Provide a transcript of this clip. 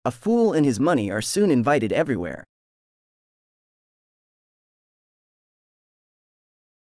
A fool and his money are soon invited everywhere.